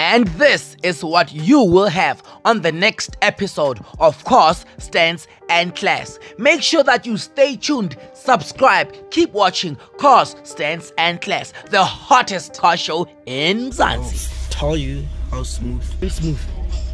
And this is what you will have on the next episode of Course, Stance and Class. Make sure that you stay tuned, subscribe, keep watching Course, Stance and Class, the hottest car show in Mzansi. Tell you how smooth. Very smooth.